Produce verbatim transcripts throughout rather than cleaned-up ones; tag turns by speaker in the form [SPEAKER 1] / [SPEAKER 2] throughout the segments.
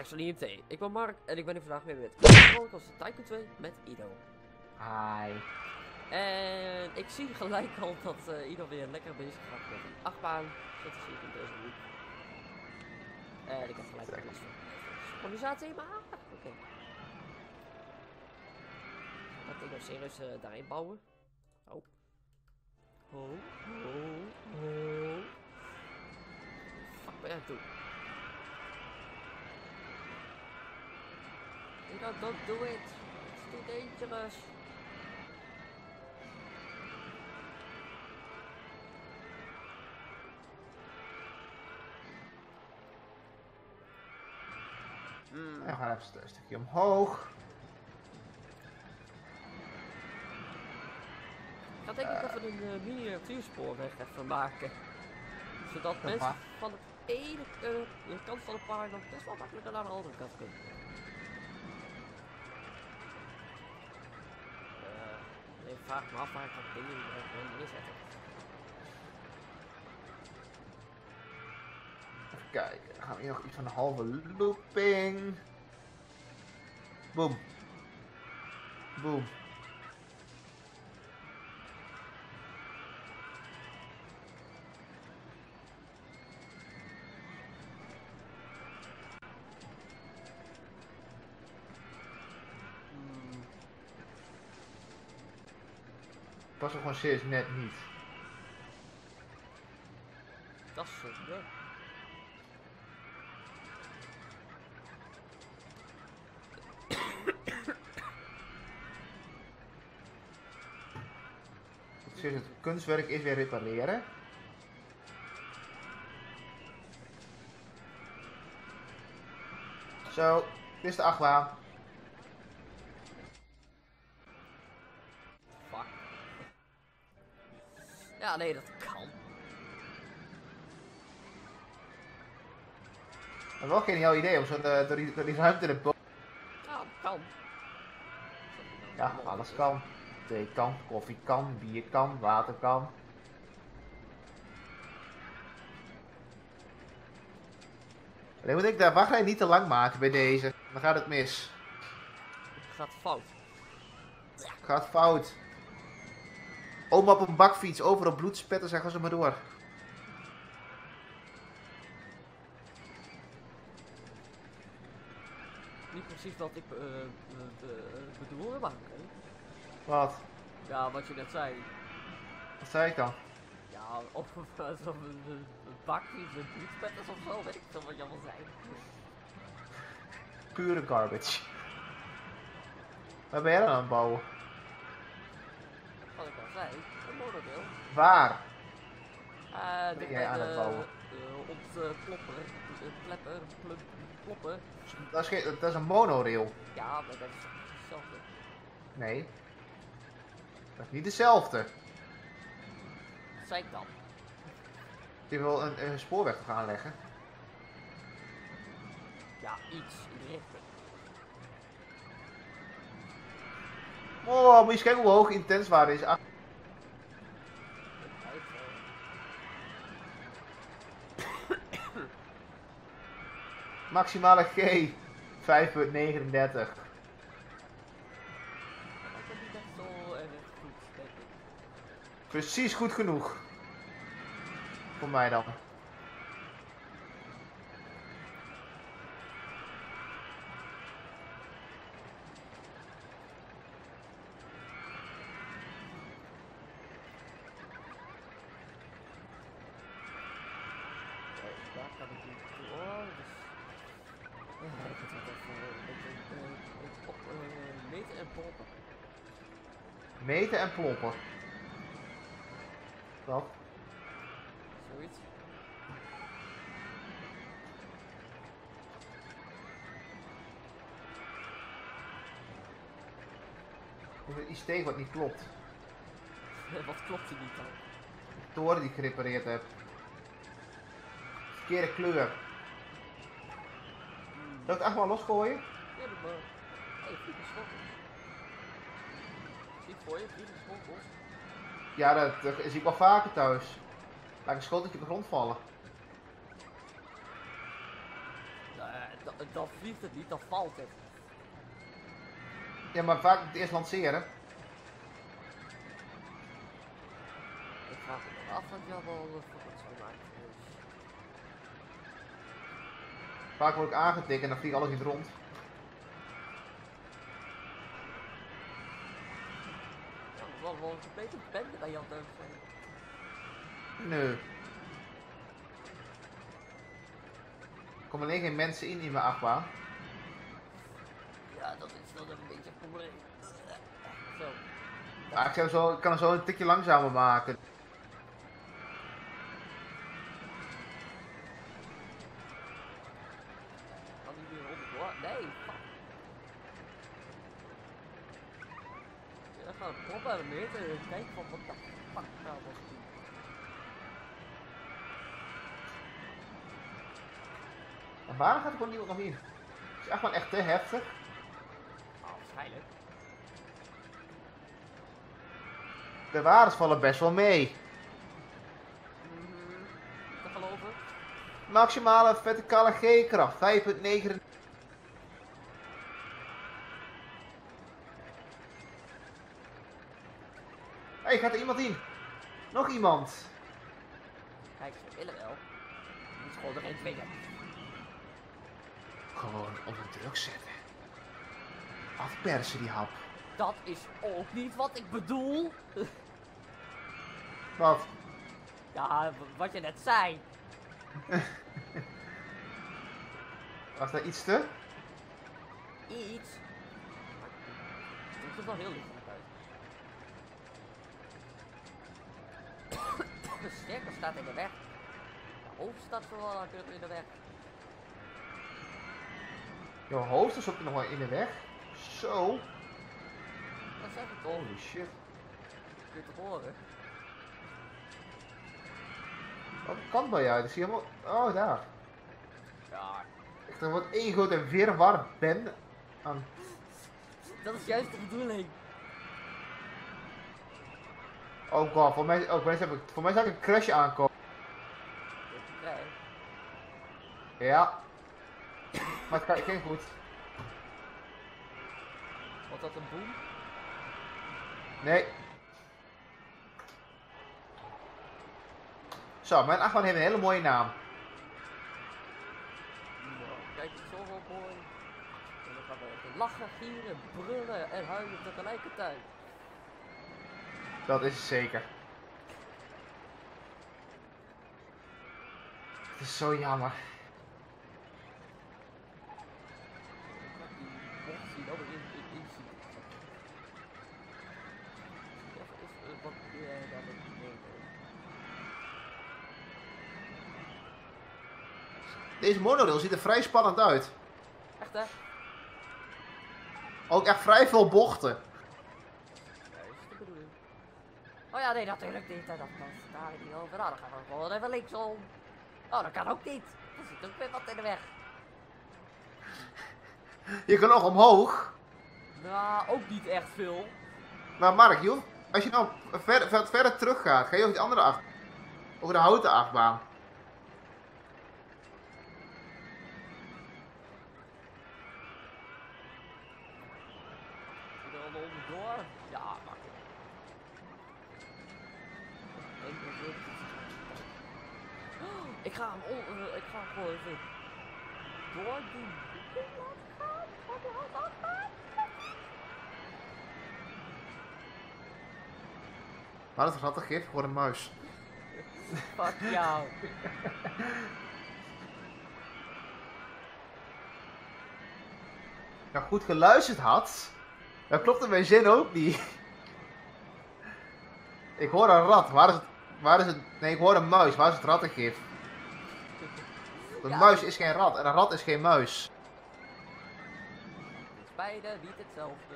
[SPEAKER 1] van I M T. Ik ben Mark en ik ben hier vandaag weer met Chronicles Tycoon twee met Ido.
[SPEAKER 2] Hi.
[SPEAKER 1] En ik zie gelijk al dat uh, Ido weer lekker bezig gaat met een achtbaan. Dat zie ik in deze hoek. En ik heb gelijk ook last van synchronisatie, maar oké. Okay. Laat ik nog serieus uh, daarin bouwen. Oh. Oh, oh, oh. Fuck ben jij aan het doen? Ido, don't do it. It's too dangerous.
[SPEAKER 2] Mm. En we gaan even een stukje omhoog.
[SPEAKER 1] Ik ga denk ik uh, even een uh, miniatuurspoorweg even maken. Zodat
[SPEAKER 2] uh,
[SPEAKER 1] mensen van de ene uh, kant van de paard dan best wel makkelijker naar de andere kant kunnen. Uh, nee, vraag me af waar ik dat ding in neerzetten.
[SPEAKER 2] Even kijken, dan gaan we hier nog iets van een halve looping. Boom. Boom.
[SPEAKER 1] Hmm.
[SPEAKER 2] Was er gewoon serieus net niet.
[SPEAKER 1] Dat is het, ja.
[SPEAKER 2] Het kunstwerk is weer repareren. Zo, dit is de achtbaan.
[SPEAKER 1] Fuck. Ja, nee, dat kan.
[SPEAKER 2] Maar wel geen jouw idee om zo de, door, die, door die ruimte de boven.
[SPEAKER 1] Ja, dat kan.
[SPEAKER 2] Ja, alles kan. Thee kan, koffie kan, bier kan, water kan. Alleen moet ik de wachtrij niet te lang maken bij deze. Dan gaat het mis.
[SPEAKER 1] Het gaat fout.
[SPEAKER 2] Het gaat fout. Oma op een bakfiets, overal bloed spetten, zeggen ze maar door.
[SPEAKER 1] Niet precies wat ik uh, uh, uh, bedoelde maken.
[SPEAKER 2] Wat?
[SPEAKER 1] Ja, wat je net zei.
[SPEAKER 2] Wat zei ik dan?
[SPEAKER 1] Ja, of uh, zo'n uh, bakfiets, een bloedspetters of zo, weet ik veel wat je allemaal zei.
[SPEAKER 2] Pure garbage. Waar ben jij dan aan het bouwen?
[SPEAKER 1] Wat ik al zei, een monorail.
[SPEAKER 2] Waar?
[SPEAKER 1] Uh,
[SPEAKER 2] Ben jij aan het bouwen?
[SPEAKER 1] Uh, op de plopper, de plepper, plup, ploppen.
[SPEAKER 2] Dat is, geen, dat is een monorail.
[SPEAKER 1] Ja, maar dat is hetzelfde.
[SPEAKER 2] Nee. Dat is niet dezelfde.
[SPEAKER 1] Wat zei ik dan?
[SPEAKER 2] Je wil een, een spoorweg gaan aanleggen.
[SPEAKER 1] Ja, iets in die richting.
[SPEAKER 2] Oh, moet je eens kijken hoe hoog intenswaarde is. Ah. Maximale G vijf komma negenendertig.
[SPEAKER 1] Dat is niet echt zo erg goed, denk ik.
[SPEAKER 2] Precies goed genoeg. Voor mij dan.
[SPEAKER 1] Daar kan ik niet toe. Oh, dus... Ja, ik moet het even een beetje uh, op uh, meten en ploppen.
[SPEAKER 2] Meten en ploppen. Wat?
[SPEAKER 1] Zoiets.
[SPEAKER 2] Hoeveel I C T wat niet klopt.
[SPEAKER 1] Wat klopt er niet dan?
[SPEAKER 2] De toren die ik gerepareerd heb. Verkeerde kleur. Zal ik het echt maar losgooien?
[SPEAKER 1] Ja, doe maar. Hé, vliegenschokkels. Zie ik voor je, vliegenschokkels.
[SPEAKER 2] Ja, dat, dat zie ik wel vaker thuis. Laat een schoteltje op de grond vallen.
[SPEAKER 1] Uh, dat, dan vliegt het niet, dan valt het.
[SPEAKER 2] Ja, maar vaak het eerst lanceren.
[SPEAKER 1] Ik vraag me nog af wat je allemaal voor het zo maakt. Dus.
[SPEAKER 2] Vaak word ik aangetikt en dan vliegt alles in het rond.
[SPEAKER 1] Ja, wel wel een complete bende bij Jan Deus zijn.
[SPEAKER 2] Nee. Er komen alleen geen mensen in in mijn achtbaan.
[SPEAKER 1] Ja, dat is dan een beetje een probleem. Zo.
[SPEAKER 2] Maar ik, zou zo, ik kan hem zo een tikje langzamer maken.
[SPEAKER 1] Kan die weer onderdoor? Nee, fuck. Ja, gaan we proppen aan de meter en kijken van wat de fuck nou was doen.
[SPEAKER 2] En waarom gaat er gewoon niemand nog in? Het is echt gewoon echt te heftig.
[SPEAKER 1] Ah, waarschijnlijk.
[SPEAKER 2] De waardes vallen best wel mee.
[SPEAKER 1] Mhm. Te geloven?
[SPEAKER 2] Maximale verticale G-kracht, vijf komma negen. Hé, hey, gaat er iemand in? Nog iemand?
[SPEAKER 1] Kijk, ze willen wel. Je moet gewoon erin dwingen.
[SPEAKER 2] Gewoon onder druk zetten. Afpersen die hap.
[SPEAKER 1] Dat is ook niet wat ik bedoel.
[SPEAKER 2] Wat?
[SPEAKER 1] Ja, w- wat je net zei.
[SPEAKER 2] Was daar iets te?
[SPEAKER 1] Iets. Maar het ziet er wel heel lichtelijk uit. De sterker staat in de weg. De hoofd staat vooral natuurlijk in de weg.
[SPEAKER 2] Jouw hoofd is ook nog wel in de weg. Zo.
[SPEAKER 1] Dat zeg ik toch.
[SPEAKER 2] Holy shit.
[SPEAKER 1] Kun je toch horen?
[SPEAKER 2] Wat kant ben jij? Dat zie je helemaal... Oh, daar.
[SPEAKER 1] Ja.
[SPEAKER 2] Echt, er wordt één grote virwar bende aan...
[SPEAKER 1] Dat is juist de bedoeling.
[SPEAKER 2] Oh god, voor mij, oh, voor mij, heb ik, voor mij zou ik een crash aankomen.
[SPEAKER 1] Nee.
[SPEAKER 2] Ja. Maar het gaat geen goed.
[SPEAKER 1] Wordt dat een boom?
[SPEAKER 2] Nee. Zo, mijn achtbaan heeft een hele mooie naam.
[SPEAKER 1] Nou, kijk, het is zo wel mooi. En dan gaan we lachen, gieren, brullen en huilen tegelijkertijd.
[SPEAKER 2] Dat is het zeker. Het is zo jammer.
[SPEAKER 1] Ik had die bocht zien, oh, in, in, in zien. Of is uh, wat meer dan het nee,
[SPEAKER 2] Deze monorail ziet er vrij spannend uit.
[SPEAKER 1] echt hè?
[SPEAKER 2] Ook echt vrij veel bochten.
[SPEAKER 1] Ja, is de bedoeling. Oh ja, nee, natuurlijk niet. hè, Dat was daar niet over. Nou, dan gaan we gewoon even linksom. Oh, dat kan ook niet. Er zit ook weer wat in de weg.
[SPEAKER 2] Je kan nog omhoog.
[SPEAKER 1] Nou, ook niet echt veel.
[SPEAKER 2] Maar Mark, joh, als je nou ver, ver, verder terug gaat, ga je over die andere acht... Over de houten achtbaan.
[SPEAKER 1] Ik er al onderdoor. Ja, makkelijk. Ik, ik, oh, ik ga hem on, uh, ik ga hem gewoon even door die boeken laten gaan. Van die hout afgaan.
[SPEAKER 2] Maar dat is rattig gif voor een muis.
[SPEAKER 1] Fuck jou.
[SPEAKER 2] Nou goed geluisterd had, dan klopte mijn zin ook niet. Ik hoor een rat, waar is het, waar is het, nee ik hoor een muis, waar is het rattengif? Een
[SPEAKER 1] Ja.
[SPEAKER 2] muis is geen rat en een rat is geen muis.
[SPEAKER 1] Het is beide niet hetzelfde.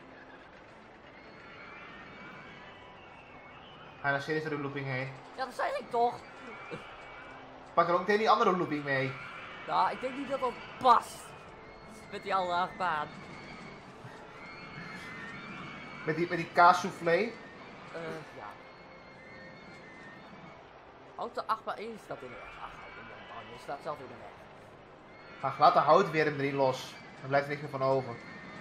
[SPEAKER 2] Ga naar serieus door de looping heen.
[SPEAKER 1] Ja, dat zei ik toch.
[SPEAKER 2] Pak er ook meteen die andere looping mee.
[SPEAKER 1] Nou, ik denk niet dat dat past. Met die andere achtbaan.
[SPEAKER 2] Met die, met die kaassoufflé.
[SPEAKER 1] Eh, ja. Auto achtbaan één staat in de weg. Ach, hou je mond, man. Je staat zelf in de weg.
[SPEAKER 2] Ach, laat de hout weer erin los. Dan blijft er niks meer van over.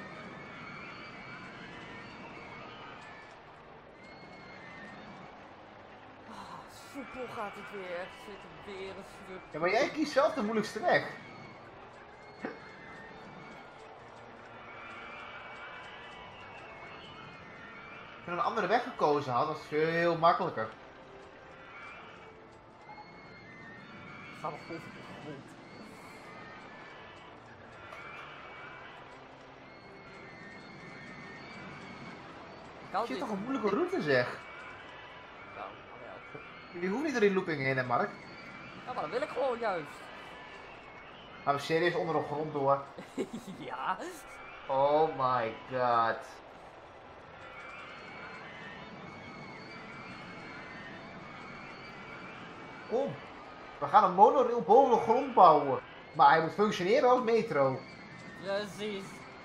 [SPEAKER 1] Ah, soepel gaat het weer. Het zit er weer een stuk.
[SPEAKER 2] Ja, maar jij kiest zelf de moeilijkste weg. Als je een andere weg gekozen had, was het veel makkelijker.
[SPEAKER 1] Ga nog goed op de grond. Ik hou
[SPEAKER 2] Het is
[SPEAKER 1] dit-
[SPEAKER 2] toch een moeilijke route zeg.
[SPEAKER 1] Nou, nou wel.
[SPEAKER 2] Je hoeft niet door die looping heen hè Mark.
[SPEAKER 1] Ja, maar dat wil ik gewoon juist.
[SPEAKER 2] Gaan we serieus onder de grond door?
[SPEAKER 1] Ja.
[SPEAKER 2] Oh my god. Kom. We gaan een monorail boven de grond bouwen. Maar hij moet functioneren als metro.
[SPEAKER 1] Precies.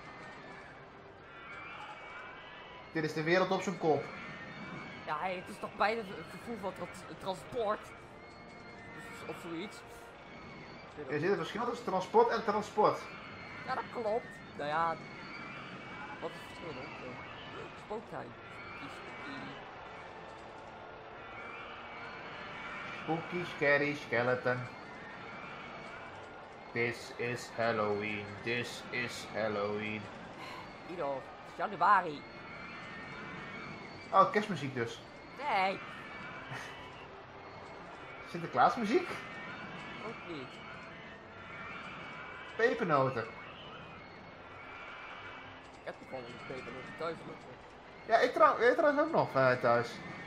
[SPEAKER 2] Dit is de wereld op zijn kop.
[SPEAKER 1] Ja, hey, het is toch bijna het vervoer van tra- transport. Of, of zoiets.
[SPEAKER 2] Er zit een verschil tussen transport en transport.
[SPEAKER 1] Ja, dat klopt. Nou ja. Wat is het verschil dan? Uh, Spooktrein. Die- die-
[SPEAKER 2] Spooky, scary, skeleton. This is Halloween. This is Halloween.
[SPEAKER 1] Ido, het is januari.
[SPEAKER 2] Oh, kerstmuziek dus.
[SPEAKER 1] Nee,
[SPEAKER 2] Sinterklaasmuziek?
[SPEAKER 1] ook niet.
[SPEAKER 2] Pepernoten.
[SPEAKER 1] Ik heb toch gewoon een pepernoten thuis. Maar
[SPEAKER 2] Ja, ik, trouw, ik trouwens ook nog uh, thuis.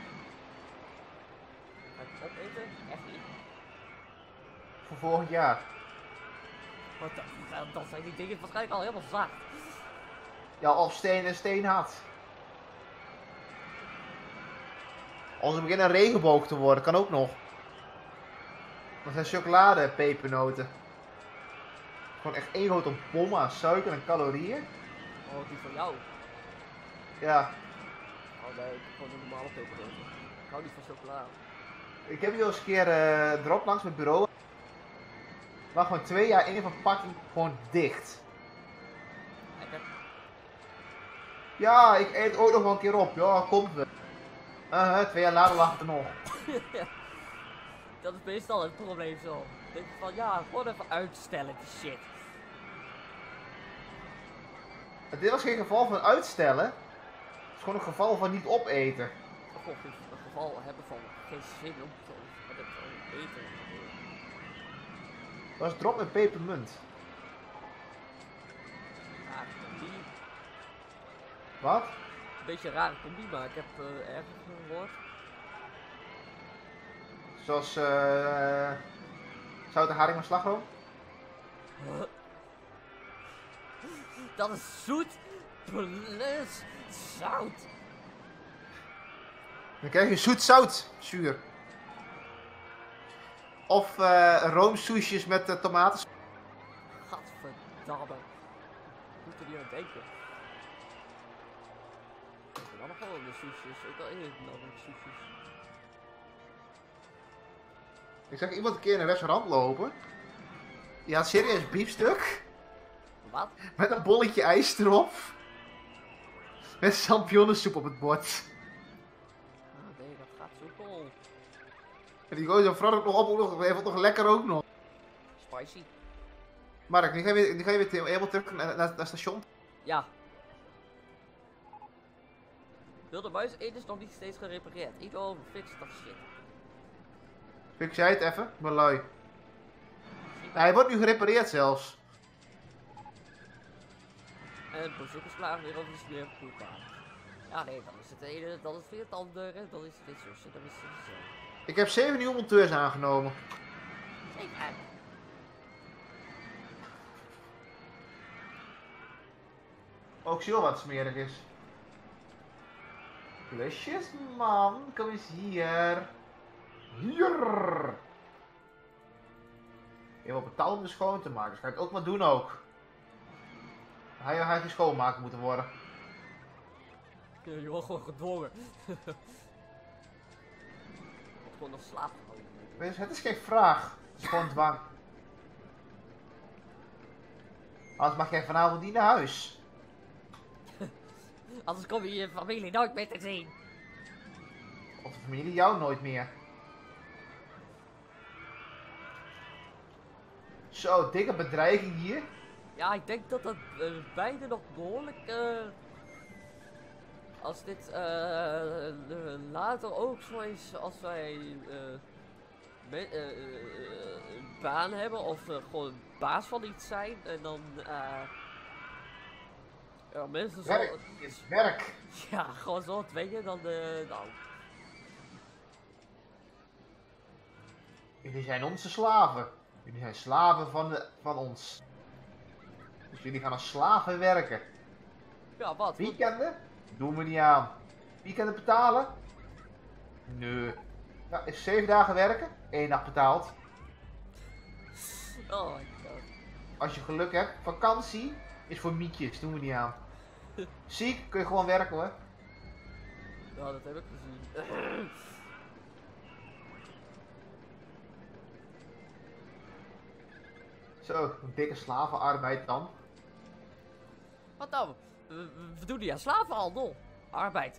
[SPEAKER 1] ga ik het opeten? Echt niet.
[SPEAKER 2] Voor volgend jaar.
[SPEAKER 1] Want dan, dan zijn die dingen waarschijnlijk al helemaal zacht.
[SPEAKER 2] Ja, of steen en steen had. Als ze beginnen een regenboog te worden, kan ook nog. Dat zijn chocolade pepernoten. Gewoon echt één grote bom aan suiker en calorieën.
[SPEAKER 1] Oh, die van jou.
[SPEAKER 2] Ja,
[SPEAKER 1] Oh nee, ik heb gewoon een normale pepernoten. Ik hou niet van chocolade.
[SPEAKER 2] ik heb hier al eens een keer uh, erop langs mijn bureau. Maar gewoon twee jaar in een verpakking gewoon dicht.
[SPEAKER 1] Lekker.
[SPEAKER 2] Ja, ik eet ook nog wel een keer op. Ja, komt wel. Uh, -huh, twee jaar later lag het er nog.
[SPEAKER 1] Dat is meestal het probleem zo. Ik denk van ja, gewoon even uitstellen die shit.
[SPEAKER 2] Dit was geen geval van uitstellen. Het is gewoon een geval van niet opeten.
[SPEAKER 1] Of gewoon een geval hebben van geen zin om te hebben te eten.
[SPEAKER 2] Dat was drop met pepermunt.
[SPEAKER 1] Rare combi.
[SPEAKER 2] Wat?
[SPEAKER 1] Een beetje een rare combi, maar ik heb uh, ergens gehoord.
[SPEAKER 2] Zoals uh, zoute haring met slagroom?
[SPEAKER 1] Huh? Dat is zoet plus zout.
[SPEAKER 2] Dan krijg je zoet zout zuur. Of uh, roomsoesjes met uh, tomaten.
[SPEAKER 1] Gadverdamme. Ik moet er niet aan denken. Ik heb dan nog wel de soesjes. Ook al eerder dan de soesjes.
[SPEAKER 2] Ik zag iemand een keer in een restaurant lopen. Die had serieus biefstuk.
[SPEAKER 1] Wat?
[SPEAKER 2] Met een bolletje ijs erop. Met champignonsoep op het bord.
[SPEAKER 1] Ah nee, dat gaat zo cool.
[SPEAKER 2] En die gozer vrat ook nog op. Ook nog, hij vond nog lekker ook nog.
[SPEAKER 1] Spicy.
[SPEAKER 2] Mark, nu ga je weer, nu ga je weer helemaal terug naar, naar, naar het station.
[SPEAKER 1] Ja. Wilde muis één is nog niet steeds gerepareerd. Ido, fix dat shit.
[SPEAKER 2] Ik zei het even, ik ben lui. Nee, hij wordt nu gerepareerd zelfs.
[SPEAKER 1] En het bezoek is klaar, weer over de weer koelkamer. Ja nee, dan is het ene, dan is het weer het andere, dan is het dit zussen, dan is het zo.
[SPEAKER 2] Ik heb zeven nieuwe monteurs aangenomen.
[SPEAKER 1] Kijk uit.
[SPEAKER 2] Ook zie je wel wat smerig is. Klusjes, man. Kom eens hier. Hier. Je hebt betaald om de schoon te maken. Dus ga ik ook maar doen ook. Hij had geen schoonmaker moeten worden.
[SPEAKER 1] Je wordt gewoon gedwongen. Wordt gewoon nog slaap gehouden.
[SPEAKER 2] Dus het is geen vraag. Het is gewoon dwang. Anders mag jij vanavond niet naar huis.
[SPEAKER 1] Anders kom je je familie nooit meer te zien.
[SPEAKER 2] Of de familie jou nooit meer. Zo, dikke bedreiging hier.
[SPEAKER 1] Ja, ik denk dat dat uh, beide nog behoorlijk... Uh, als dit uh, uh, later ook zo is, als wij uh, me, uh, uh, een baan hebben of uh, gewoon baas van iets zijn en dan... Uh, ja, mensen zo...
[SPEAKER 2] Werk is werk.
[SPEAKER 1] Ja, gewoon zo dwingen, dan... Uh, nou...
[SPEAKER 2] Jullie zijn onze slaven. Jullie zijn slaven van, de, van ons. Dus jullie gaan als slaven werken.
[SPEAKER 1] Ja, wat?
[SPEAKER 2] Weekenden? Doen we niet aan. Weekenden betalen? Nee. Ja, is zeven dagen werken, één dag betaald.
[SPEAKER 1] Oh my god.
[SPEAKER 2] Als je geluk hebt, vakantie is voor mietjes, doen we niet aan. Ziek, kun je gewoon werken hoor.
[SPEAKER 1] Ja, dat heb ik gezien.
[SPEAKER 2] Zo, een dikke slavenarbeid dan.
[SPEAKER 1] Wat dan? We, we doen niet aan slavenhandel. Arbeid.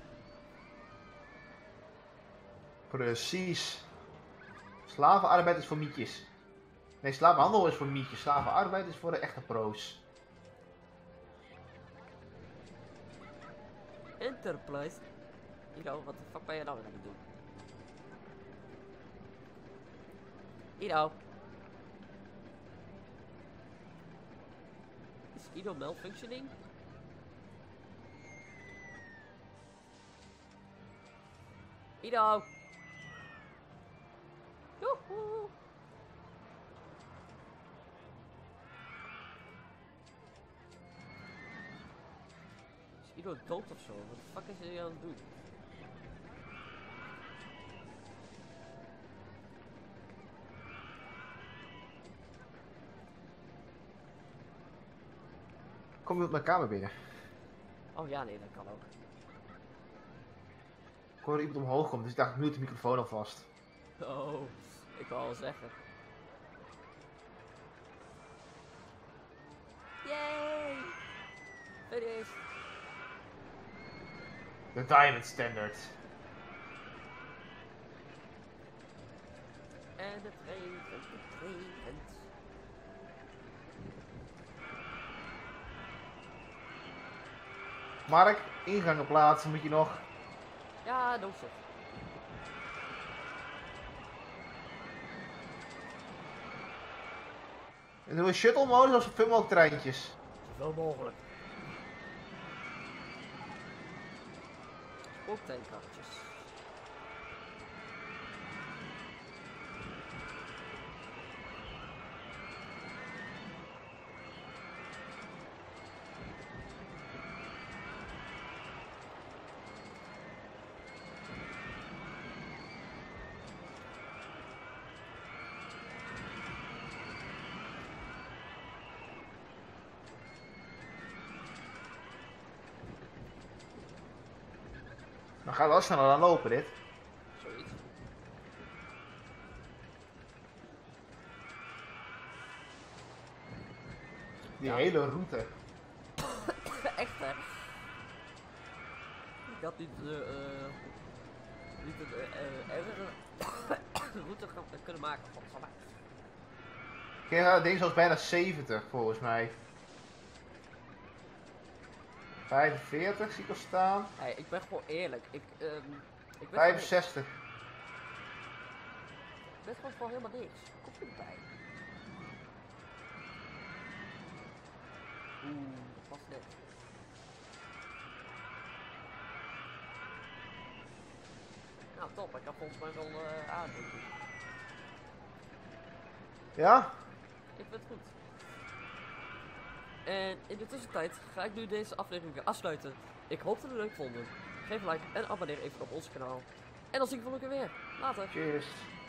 [SPEAKER 2] Precies. Slavenarbeid is voor mietjes. Nee, slavenhandel is voor mietjes. Slavenarbeid is voor de echte pro's.
[SPEAKER 1] Enterprise? Ido, wat de fuck ben je nou weer aan het doen? Ido. Is Ido malfunctioning? Ido! Joehoe! Is Ido dood of zo? Wat de fuck is hij aan het doen?
[SPEAKER 2] Kom je op mijn kamer binnen?
[SPEAKER 1] Oh ja, nee, dat kan ook.
[SPEAKER 2] Ik hoorde iemand omhoog komen, dus ik dacht ik mute de microfoon alvast.
[SPEAKER 1] Oh, ik wou al zeggen. Yay! Finished!
[SPEAKER 2] De Diamond Standard.
[SPEAKER 1] En het regent, het regent.
[SPEAKER 2] Mark, ingangen plaatsen moet je nog.
[SPEAKER 1] Ja, no shit.
[SPEAKER 2] En doen we shuttle modus of zoveel mogelijk treintjes?
[SPEAKER 1] Zoveel mogelijk. Spooktankkarretjes.
[SPEAKER 2] Dan gaat wel sneller dan lopen dit.
[SPEAKER 1] Zoiets.
[SPEAKER 2] Die
[SPEAKER 1] Ja.
[SPEAKER 2] hele route.
[SPEAKER 1] Echt hè? Ik had niet de uh, niet een uh, ergere route gaan- kunnen maken van van mij.
[SPEAKER 2] Kijk, dat ding is bijna zeventig volgens mij. vijfenveertig zie ik al staan.
[SPEAKER 1] Hey, ik ben gewoon eerlijk. Ik, um, ik ben
[SPEAKER 2] vijfenzestig.
[SPEAKER 1] Gewoon, ik ben gewoon voor helemaal niks. Kom erbij. Oeh, dat was net. Nou top, ik heb volgens mij wel uh, aandoen.
[SPEAKER 2] Ja?
[SPEAKER 1] Ik vind het goed. En in de tussentijd ga ik nu deze aflevering weer afsluiten. Ik hoop dat jullie het leuk vonden. Geef een like en abonneer even op ons kanaal. En dan zie ik je volgende keer weer. Later.
[SPEAKER 2] Cheers.